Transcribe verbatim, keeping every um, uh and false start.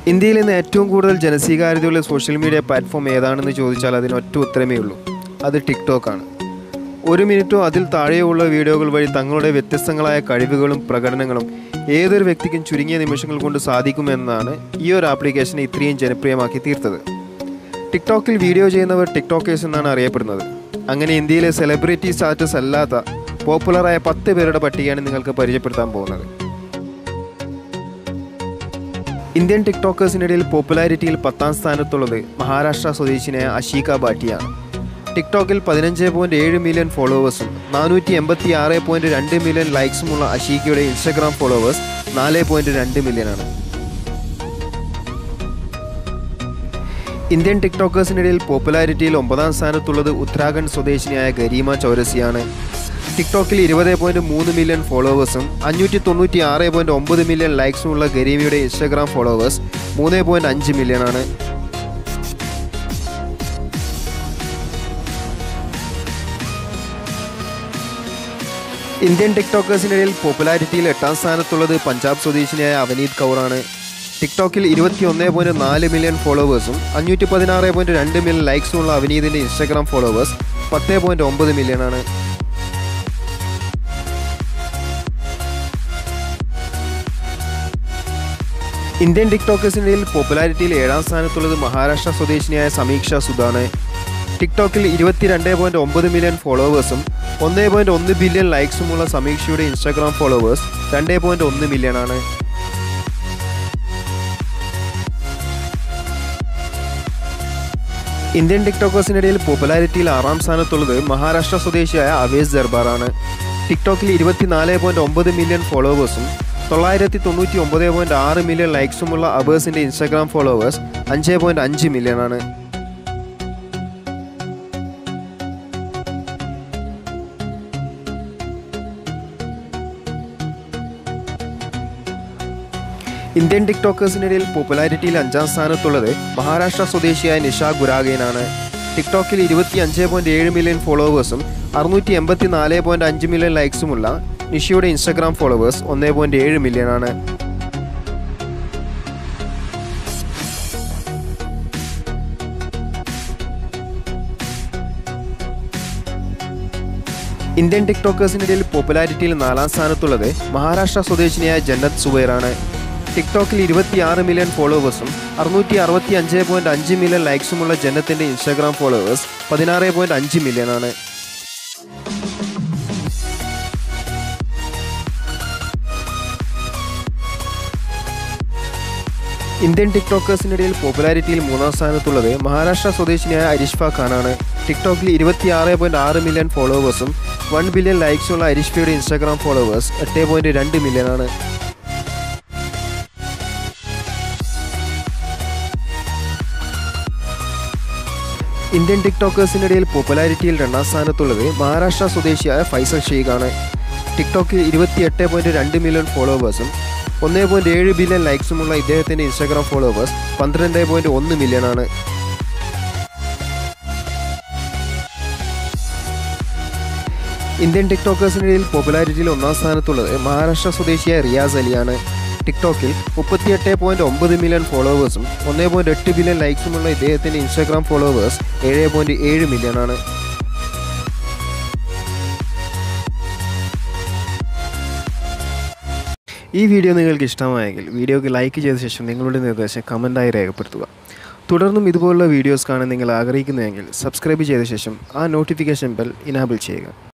ഇന്ത്യയിൽ ഇന്ന് ഏറ്റവും കൂടുതൽ ജനസ്വീകാര്യതയുള്ള സോഷ്യൽ മീഡിയ പ്ലാറ്റ്ഫോം ഏതാണെന്ന് ചോദിച്ചാൽ അതിന് ഒറ്റ ഉത്തരമേ ഉള്ളൂ. അത് ടിക്ടോക്ക് ആണ്. ഒരു മിനിറ്റോ അതിൽ താഴെയുള്ള വീഡിയോകൾ വഴി തങ്ങളുടെ വ്യത്യസ്തങ്ങളായ കഴിവുകളും പ്രകടനങ്ങളും ഏതൊരു വ്യക്തിക്കും ചുരുങ്ങിയ നിമിഷങ്ങൾ കൊണ്ട് സാധിക്കുമെന്നാണ് ഈ ഒരു ആപ്ലിക്കേഷനെ ഇത്രയും ജനപ്രിയമാക്കി തീർത്തത്. ടിക്ടോക്കിൽ വീഡിയോ ചെയ്യുന്നവർ ടിക്ടോക്കേഴ്സ് എന്നാണ് അറിയപ്പെടുന്നത്. അങ്ങനെ ഇന്ത്യയിലെ സെലിബ്രിറ്റി സ്റ്റാറ്റസ് അല്ലാത്ത പോപ്പുലറായ പത്ത് പേരുടെ പട്ടികയാണ് നിങ്ങൾക്ക് പരിചയപ്പെടുത്താൻ പോകുന്നത്. ഇന്ത്യൻ ടിക്ടോക്കേഴ്സിനിടയിൽ പോപ്പുലാരിറ്റിയിൽ പത്താം സ്ഥാനത്തുള്ളത് മഹാരാഷ്ട്ര സ്വദേശിനിയായ അഷീക ഭാട്ടിയാണ്. ടിക്ടോക്കിൽ പതിനഞ്ച് പോയിൻറ്റ് ഏഴ് മില്യൺ ഫോളോവേഴ്സും നാനൂറ്റി എൺപത്തി ആറ് പോയിൻറ്റ് രണ്ട് മില്യൺ ലൈക്സുമുള്ള അഷീകയുടെ ഇൻസ്റ്റഗ്രാം ഫോളോവേഴ്സ് നാല് പോയിൻറ്റ് രണ്ട് മില്യണാണ്. ഇന്ത്യൻ ടിക്ടോക്കേഴ്സിനിടയിൽ പോപ്പുലാരിറ്റിയിൽ ഒമ്പതാം സ്ഥാനത്തുള്ളത് ഉത്തരാഖണ്ഡ് സ്വദേശിനിയായ ഗരീമ ചൗരസിയാണ്. ടിക്ടോക്കിൽ ഇരുപത് പോയിൻറ്റ് മൂന്ന് മില്യൺ ഫോളോവേഴ്സും അഞ്ഞൂറ്റി തൊണ്ണൂറ്റി ആറ് പോയിൻറ്റ് ഒമ്പത് മില്യൺ ലൈക്സുമുള്ള ഗരീമയുടെ ഇൻസ്റ്റഗ്രാം ഫോളോവേഴ്സ് മൂന്ന് പോയിൻറ്റ് അഞ്ച് മില്യണാണ്. ഇന്ത്യൻ ടിക്ടോക്കേഴ്സിനിടയിൽ പോപ്പുലാരിറ്റിയിൽ എട്ടാം സ്ഥാനത്തുള്ളത് പഞ്ചാബ് സ്വദേശിനിയായ അവനീത് കൗറാണ്. ടിക്ടോക്കിൽ ഇരുപത്തി ഒന്ന് പോയിൻറ്റ് നാല് മില്യൺ ഫോളോവേഴ്സും അഞ്ഞൂറ്റി പതിനാറ് പോയിൻറ്റ് രണ്ട് മില്യൺ ലൈക്സുമുള്ള അവനീതിൻ്റെ ഇൻസ്റ്റഗ്രാം ഫോളോവേഴ്സ് പത്ത് പോയിൻറ്റ് ഒമ്പത് മില്യണാണ്. ഇന്ത്യൻ ടിക്ടോക്കേഴ്സിനിടയിൽ പോപ്പുലാരിറ്റിയിൽ ഏഴാം സ്ഥാനത്തുള്ളത് മഹാരാഷ്ട്ര സ്വദേശിനിയായ സമീക്ഷ സുധാണ്. ടിക്ടോക്കിൽ ഇരുപത്തിരണ്ട് പോയിൻറ്റ് ഒമ്പത് മില്യൺ ഫോളോവേഴ്സും ഒന്ന് പോയിൻറ്റ് ഒന്ന് ബില്യൺ ലൈക്സുമുള്ള സമീക്ഷയുടെ ഇൻസ്റ്റാഗ്രാം ഫോളോവേഴ്സ് രണ്ട് പോയിൻറ്റ് ഒന്ന് മില്യണാണ്. ഇന്ത്യൻ ടിക്ടോക്കേഴ്സിനിടയിൽ പോപ്പുലാരിറ്റിയിൽ ആറാം സ്ഥാനത്തുള്ളത് മഹാരാഷ്ട്ര സ്വദേശിയായ അവേസ് ദർബാറാണ്. ടിക്ടോക്കിൽ ഇരുപത്തിനാല് പോയിൻറ്റ് ഒമ്പത് മില്യൺ ഫോളോവേഴ്സും തൊള്ളായിരത്തി തൊണ്ണൂറ്റി ഒമ്പത് പോയിൻറ്റ് ആറ് മില്യൺ ലൈക്സുമുള്ള അവേഴ്സിൻ്റെ ഇൻസ്റ്റാഗ്രാം ഫോളോവേഴ്സ് അഞ്ച് പോയിൻറ്റ് അഞ്ച് മില്യണാണ്. ഇന്ത്യൻ ടിക്ടോക്കേഴ്സിനിടയിൽ പോപ്പുലാരിറ്റിയിൽ അഞ്ചാം സ്ഥാനത്തുള്ളത് മഹാരാഷ്ട്ര സ്വദേശിയായ നിഷ ഗുരാഗേനാണ്. ടിക്ടോക്കിൽ ഇരുപത്തി അഞ്ച് പോയിൻറ്റ് ഏഴ് മില്യൺ ഫോളോവേഴ്സും അറുന്നൂറ്റി എൺപത്തി നാല് പോയിൻറ്റ് അഞ്ച് മില്യൺ ലൈക്സുമുള്ള നിഷയുടെ ഇൻസ്റ്റഗ്രാം ഫോളോവേഴ്സ് ഒന്ന് പോയിൻറ്റ് ഏഴ് മില്യണാണ്. ഇന്ത്യൻ ടിക്ടോക്കേഴ്സിനിടയിൽ പോപ്പുലാരിറ്റിയിൽ നാലാം സ്ഥാനത്തുള്ളത് മഹാരാഷ്ട്ര സ്വദേശിനിയായ ജന്നത്ത് സുബൈറാണ്. ടിക്ടോക്കിൽ ഇരുപത്തിയാറ് മില്യൺ ഫോളോവേഴ്സും അറുന്നൂറ്റി അറുപത്തി അഞ്ച് പോയിൻറ്റ് അഞ്ച് മില്യൺ ലൈക്സുമുള്ള ജന്നത്തിൻ്റെ ഇൻസ്റ്റാഗ്രാം ഫോളോവേഴ്സ് പതിനാറ് പോയിൻറ്റ് അഞ്ച് മില്യണാണ്. ഇന്ത്യൻ ടിക്ടോക്കേഴ്സിനിടയിൽ പോപ്പുലാരിറ്റിയിൽ മൂന്നാം സ്ഥാനത്തുള്ളത് മഹാരാഷ്ട്ര സ്വദേശിനിയായ അരിഷ്ഫ ഖാനാണ്. ടിക്ടോക്കിൽ ഇരുപത്തിയാറ് പോയിൻറ്റ് ആറ് മില്യൺ ഫോളോവേഴ്സും വൺ ബില്യൺ ലൈക്സുള്ള അരിഷ്ഫയുടെ ഇൻസ്റ്റാഗ്രാം ഫോളോവേഴ്സ് എട്ട് പോയിൻറ്റ് രണ്ട് മില്യണാണ്. ഇന്ത്യൻ ടിക്ടോക്കേഴ്സിനിടയിൽ പോപ്പുലാരിറ്റിയിൽ രണ്ടാം സ്ഥാനത്തുള്ളത് മഹാരാഷ്ട്ര സ്വദേശിയായ ഫൈസൽ ഷെയ്ഖാണ്. ടിക്ടോക്കിൽ ഇരുപത്തിയെട്ട് പോയിൻറ്റ് രണ്ട് മില്യൺ ഫോളോവേഴ്സും ഒന്ന് പോയിൻറ്റ് ഏഴ് ബില്യൺ ലൈക്സുമുള്ള ഇദ്ദേഹത്തിൻ്റെ ഇൻസ്റ്റാഗ്രാം ഫോളോവേഴ്സ് പന്ത്രണ്ട് പോയിൻറ്റ് ഒന്ന് മില്യണാണ്. ഇന്ത്യൻ ടിക്ടോക്കേഴ്സിനിടയിൽ പോപ്പുലാരിറ്റിയിൽ ഒന്നാം സ്ഥാനത്തുള്ളത് മഹാരാഷ്ട്ര സ്വദേശിയായ റിയാസ് അലിയാണ്. ടിക്ടോക്കിൽ മുപ്പത്തിയെട്ട് പോയിൻറ്റ് ഒമ്പത് മില്യൺ ഫോളോവേഴ്സും ഒന്ന് പോയിൻറ്റ് എട്ട് ബില്യൺ ലൈക്സുമുള്ള ഇദ്ദേഹത്തിൻ്റെ ഇൻസ്റ്റാഗ്രാം ഫോളോവേഴ്സ് ഏഴ് പോയിൻറ്റ് ഏഴ് മില്യണാണ്. ഈ വീഡിയോ നിങ്ങൾക്ക് ഇഷ്ടമായെങ്കിൽ വീഡിയോക്ക് ലൈക്ക് ചെയ്ത ശേഷം നിങ്ങളുടെ നിർദ്ദേശം കമൻറ്റായി രേഖപ്പെടുത്തുക. തുടർന്നും ഇതുപോലുള്ള വീഡിയോസ് കാണാൻ നിങ്ങൾ ആഗ്രഹിക്കുന്നുവെങ്കിൽ സബ്സ്ക്രൈബ് ചെയ്ത ശേഷം ആ നോട്ടിഫിക്കേഷൻ ബെൽ ഇനാബിൾ ചെയ്യുക.